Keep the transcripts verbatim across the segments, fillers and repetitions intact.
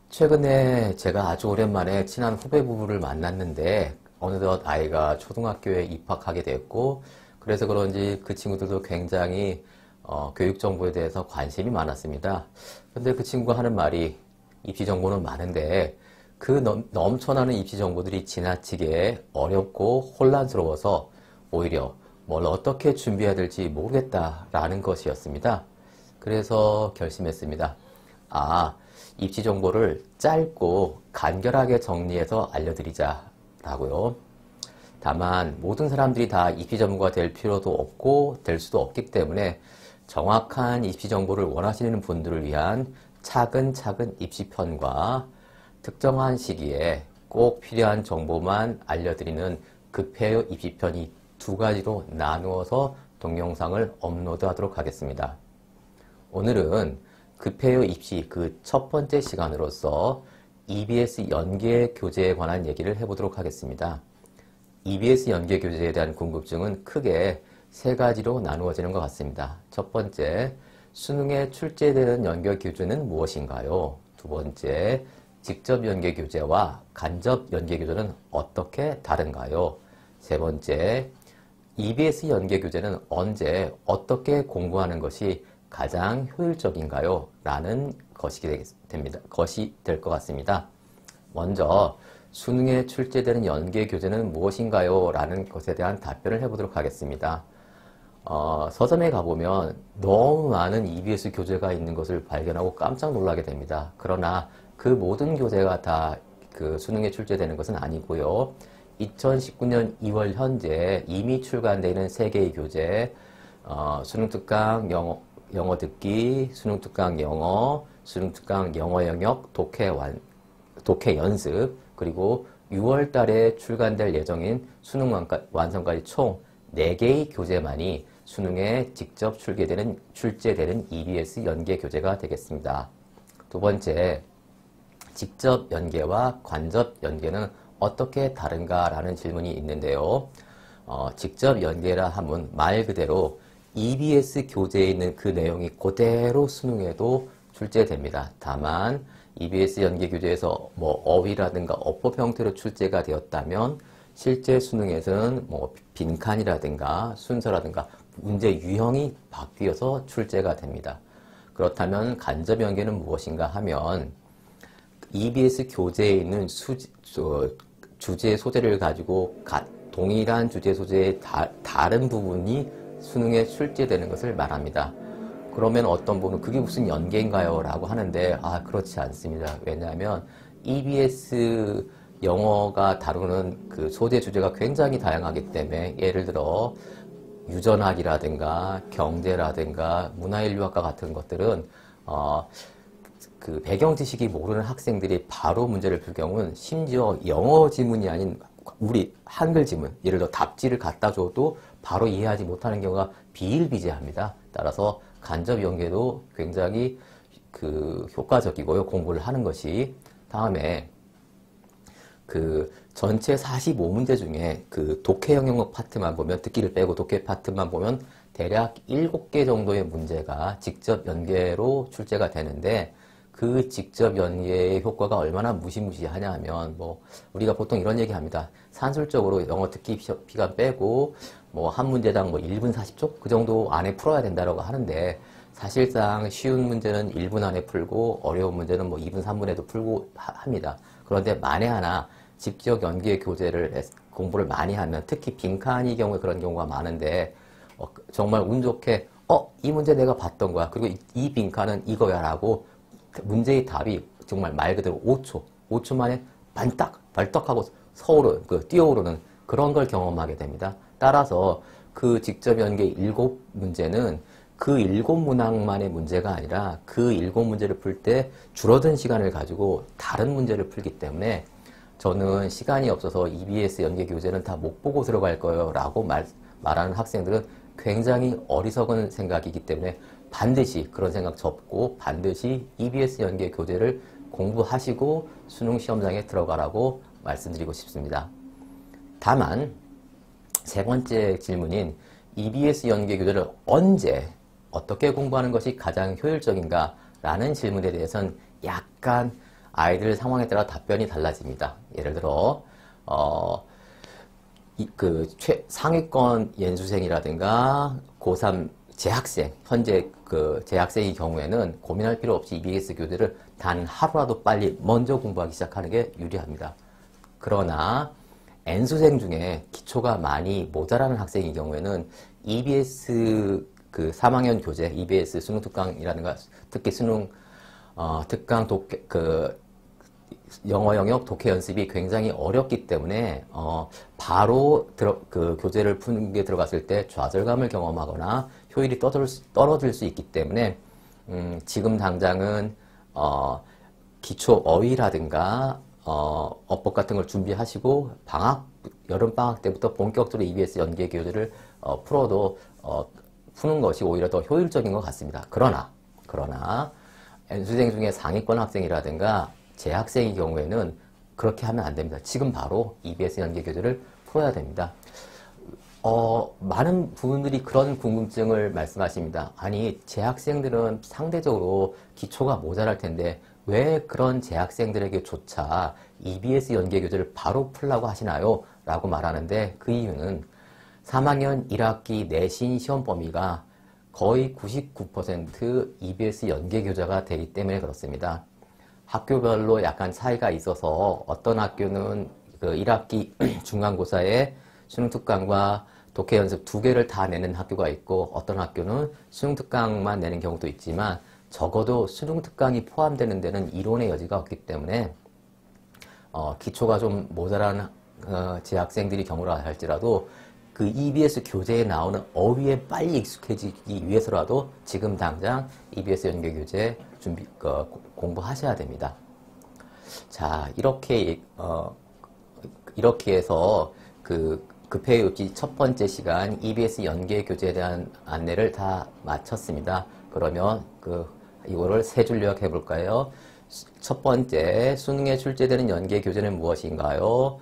최근에 제가 아주 오랜만에 친한 후배 부부를 만났는데 어느덧 아이가 초등학교에 입학하게 됐고 그래서 그런지 그 친구들도 굉장히 어, 교육 정보에 대해서 관심이 많았습니다. 근데 그 친구가 하는 말이 입시 정보는 많은데 그 넘, 넘쳐나는 입시 정보들이 지나치게 어렵고 혼란스러워서 오히려 뭘 어떻게 준비해야 될지 모르겠다라는 것이었습니다. 그래서 결심했습니다. 아, 입시 정보를 짧고 간결하게 정리해서 알려드리자라고요. 다만 모든 사람들이 다 입시 전문가가 될 필요도 없고 될 수도 없기 때문에 정확한 입시 정보를 원하시는 분들을 위한 차근차근 입시편과 특정한 시기에 꼭 필요한 정보만 알려드리는 급해요 입시편이 두 가지로 나누어서 동영상을 업로드하도록 하겠습니다. 오늘은 급해요 입시 그 첫 번째 시간으로서 이비에스 연계 교재에 관한 얘기를 해보도록 하겠습니다. 이비에스 연계 교재에 대한 궁금증은 크게 세 가지로 나누어지는 것 같습니다. 첫 번째, 수능에 출제되는 연계 교재는 무엇인가요? 두 번째, 직접 연계 교재와 간접 연계 교재는 어떻게 다른가요? 세 번째, 이비에스 연계 교재는 언제 어떻게 공부하는 것이 가장 효율적인가요? 라는 것이 됩니다. 것이 될 것 같습니다. 먼저 수능에 출제되는 연계 교재는 무엇인가요? 라는 것에 대한 답변을 해보도록 하겠습니다. 어, 서점에 가보면 너무 많은 이비에스 교재가 있는 것을 발견하고 깜짝 놀라게 됩니다. 그러나 그 모든 교재가 다 그 수능에 출제되는 것은 아니고요. 이천십구 년 이월 현재 이미 출간되어 있는 세 개의 교재, 어, 수능특강 영어 영어 듣기, 수능특강 영어, 수능특강 영어 영역, 독해 완, 독해 연습, 그리고 유월 달에 출간될 예정인 수능 완성까지 총 네 개의 교재만이 수능에 직접 출제되는, 출제되는 이비에스 연계 교재가 되겠습니다. 두 번째, 직접 연계와 간접 연계는 어떻게 다른가라는 질문이 있는데요. 어, 직접 연계라 하면 말 그대로 이비에스 교재에 있는 그 내용이 그대로 수능에도 출제됩니다. 다만 이비에스 연계 교재에서 뭐 어휘라든가 어법 형태로 출제가 되었다면 실제 수능에서는 뭐 빈칸이라든가 순서라든가 문제 유형이 바뀌어서 출제가 됩니다. 그렇다면 간접 연계는 무엇인가 하면 이비에스 교재에 있는 수, 수, 주제 소재를 가지고 가, 동일한 주제 소재의 다, 다른 부분이 수능에 출제되는 것을 말합니다. 그러면 어떤 분은 그게 무슨 연계인가요? 라고 하는데 아 그렇지 않습니다. 왜냐하면 이비에스 영어가 다루는 그 소재 주제가 굉장히 다양하기 때문에 예를 들어 유전학이라든가 경제라든가 문화인류학과 같은 것들은 어, 그 배경 지식이 모르는 학생들이 바로 문제를 풀 경우는 심지어 영어 지문이 아닌 우리 한글 지문, 예를 들어 답지를 갖다 줘도 바로 이해하지 못하는 경우가 비일비재합니다. 따라서 간접 연계도 굉장히 그 효과적이고요. 공부를 하는 것이. 다음에 그 전체 사십오 문제 중에 그 독해 영역 파트만 보면, 듣기를 빼고 독해 파트만 보면 대략 일곱 개 정도의 문제가 직접 연계로 출제가 되는데 그 직접 연계의 효과가 얼마나 무시무시하냐 하면 뭐 우리가 보통 이런 얘기 합니다. 산술적으로 영어 듣기 시간 빼고 뭐 한 문제당 뭐 일 분 사십 초 그 정도 안에 풀어야 된다고 하는데 사실상 쉬운 문제는 일 분 안에 풀고 어려운 문제는 뭐 이 분 삼 분에도 풀고 하, 합니다. 그런데 만에 하나 직접 연계 교재를 공부를 많이 하면 특히 빈칸이 경우에 그런 경우가 많은데 어, 정말 운 좋게 어, 이 문제 내가 봤던 거야. 그리고 이, 이 빈칸은 이거야 라고 문제의 답이 정말 말 그대로 오 초, 오 초 만에 반딱, 발떡하고 서오르, 그, 뛰어오르는 그런 걸 경험하게 됩니다. 따라서 그 직접 연계 일곱 문제는 그 일곱 문항만의 문제가 아니라 그 일곱 문제를 풀 때 줄어든 시간을 가지고 다른 문제를 풀기 때문에 저는 시간이 없어서 이비에스 연계 교재는 다 못 보고 들어갈 거예요 라고 말, 말하는 학생들은 굉장히 어리석은 생각이기 때문에 반드시 그런 생각 접고 반드시 이비에스 연계 교재를 공부하시고 수능 시험장에 들어가라고 말씀드리고 싶습니다. 다만 세 번째 질문인 이비에스 연계 교재를 언제 어떻게 공부하는 것이 가장 효율적인가 라는 질문에 대해서는 약간 아이들 상황에 따라 답변이 달라집니다. 예를 들어 어, 이, 그 최, 상위권 연수생이라든가 고삼 재학생, 현재 그 재학생의 경우에는 고민할 필요 없이 이비에스 교재를 단 하루라도 빨리 먼저 공부하기 시작하는 게 유리합니다. 그러나 N수생 중에 기초가 많이 모자라는 학생의 경우에는 이비에스 그 삼 학년 교재, 이비에스 수능 특강이라든가 특히 수능 어, 특강 독해, 그 영어 영역 독해 연습이 굉장히 어렵기 때문에 어, 바로 들어, 그 교재를 푸는 게 들어갔을 때 좌절감을 경험하거나 효율이 떨어질 수, 떨어질 수 있기 때문에 음, 지금 당장은 어, 기초 어휘라든가 어, 어법 같은 걸 준비하시고 방학 여름 방학 때부터 본격적으로 이비에스 연계 교재를 어, 풀어도 어, 푸는 것이 오히려 더 효율적인 것 같습니다. 그러나 그러나 N수생 중에 상위권 학생이라든가 재학생의 경우에는 그렇게 하면 안 됩니다. 지금 바로 이비에스 연계 교재를 풀어야 됩니다. 어, 많은 분들이 그런 궁금증을 말씀하십니다. 아니, 재학생들은 상대적으로 기초가 모자랄 텐데 왜 그런 재학생들에게조차 이비에스 연계 교재를 바로 풀라고 하시나요? 라고 말하는데 그 이유는 삼 학년 일 학기 내신 시험 범위가 거의 구십구 퍼센트 이비에스 연계 교재가 되기 때문에 그렇습니다. 학교별로 약간 차이가 있어서 어떤 학교는 그 일 학기 중간고사에 수능특강과 독해연습 두 개를 다 내는 학교가 있고 어떤 학교는 수능특강만 내는 경우도 있지만 적어도 수능특강이 포함되는 데는 이론의 여지가 없기 때문에 어, 기초가 좀 모자란 어, 재학생들이 경우라 할지라도 그 이비에스 교재에 나오는 어휘에 빨리 익숙해지기 위해서라도 지금 당장 이비에스 연계 교재 준비 어, 공부하셔야 됩니다. 자, 이렇게 어, 이렇게 해서 그 급해요지 첫 번째 시간 이비에스 연계 교재에 대한 안내를 다 마쳤습니다. 그러면 그 이거를 세 줄 요약해 볼까요? 첫 번째, 수능에 출제되는 연계 교재는 무엇인가요?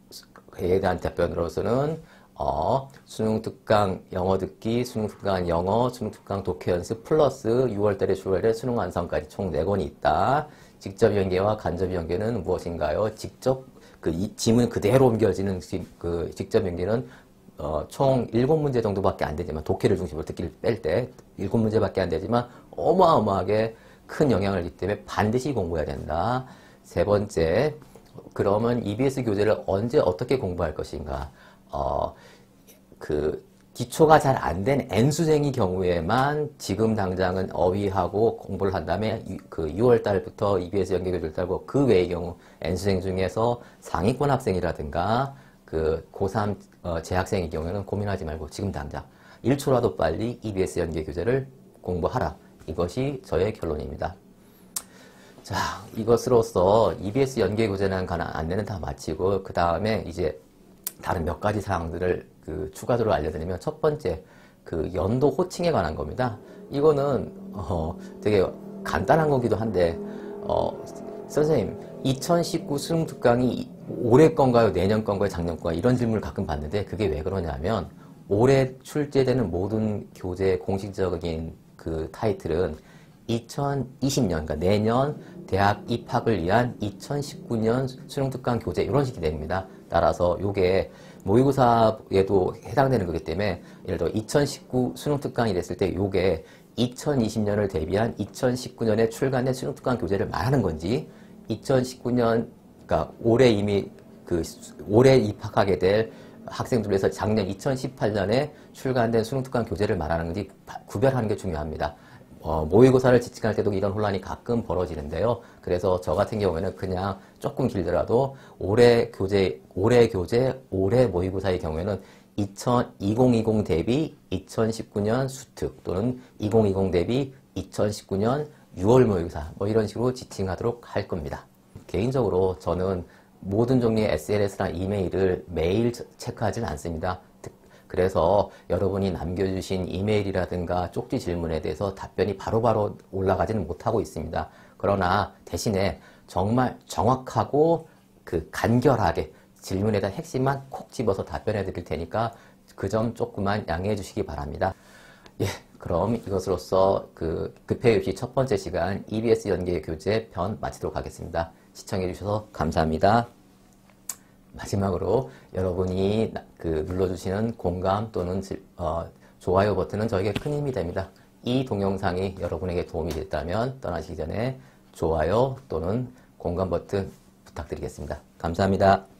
그에 대한 답변으로서는 어, 수능특강 영어 듣기, 수능특강 영어, 수능특강 독해 연습 플러스 유월 달에 주월 달에 수능 완성까지 총 네 권이 있다. 직접 연계와 간접 연계는 무엇인가요? 직접 그 이, 지문 그대로 옮겨지는 그 직접 연계는 어, 총 일곱 문제 정도밖에 안 되지만 독해를 중심으로 듣기를 뺄 때 일곱 문제밖에 안 되지만 어마어마하게 큰 영향을 주기 때문에 반드시 공부해야 된다. 세 번째, 그러면 이비에스 교재를 언제 어떻게 공부할 것인가? 어, 그 기초가 잘 안 된 N수생의 경우에만 지금 당장은 어휘하고 공부를 한 다음에 그 유월 달부터 이비에스 연계 교재를 따고 그 외의 경우 N수생 중에서 상위권 학생이라든가 그 고삼 어, 재학생의 경우에는 고민하지 말고 지금 당장 일 초라도 빨리 이비에스 연계 교재를 공부하라. 이것이 저의 결론입니다. 자, 이것으로써 이비에스 연계 교재에 관한 안내는 다 마치고 그 다음에 이제 다른 몇 가지 사항들을 그 추가적으로 알려드리면 첫 번째 그 연도 호칭에 관한 겁니다. 이거는 어 되게 간단한 거기도 한데 어 선생님 이천십구 수능특강이 올해 건가요? 내년 건가요? 작년 건가요? 이런 질문을 가끔 받는데 그게 왜 그러냐면 올해 출제되는 모든 교재의 공식적인 그 타이틀은 이천이십 년, 그러니까 내년 대학 입학을 위한 이천십구 년 수능특강 교재 이런 식이 됩니다. 따라서 요게 모의고사에도 해당되는 거기 때문에 예를 들어 이천십구 수능특강이 됐을 때 요게 이천이십 년을 대비한 이천십구 년에 출간된 수능특강 교재를 말하는 건지 이천십구 년, 그러니까 올해 이미 그 올해 입학하게 될 학생들을 위해서 작년 이천십팔 년에 출간된 수능특강 교재를 말하는 건지 구별하는 게 중요합니다. 어, 모의고사를 지칭할 때도 이런 혼란이 가끔 벌어지는데요. 그래서 저 같은 경우에는 그냥 조금 길더라도 올해 교재, 올해 교재, 올해 모의고사의 경우에는 이천이십 대비 이천십구 년 수특 또는 이천이십 대비 이천십구 년 유월 모의고사 뭐 이런 식으로 지칭하도록 할 겁니다. 개인적으로 저는 모든 종류의 에스엔에스나 이메일을 매일 체크하지는 않습니다. 그래서 여러분이 남겨주신 이메일이라든가 쪽지 질문에 대해서 답변이 바로바로 올라가지는 못하고 있습니다. 그러나 대신에 정말 정확하고 그 간결하게 질문에 대한 핵심만 콕 집어서 답변해 드릴 테니까 그 점 조금만 양해해 주시기 바랍니다. 예, 그럼 이것으로써 그 급회유시 첫 번째 시간 이비에스 연계 교재 편 마치도록 하겠습니다. 시청해 주셔서 감사합니다. 마지막으로 여러분이 그 눌러주시는 공감 또는 어, 좋아요 버튼은 저에게 큰 힘이 됩니다. 이 동영상이 여러분에게 도움이 됐다면 떠나시기 전에 좋아요 또는 공감 버튼 부탁드리겠습니다. 감사합니다.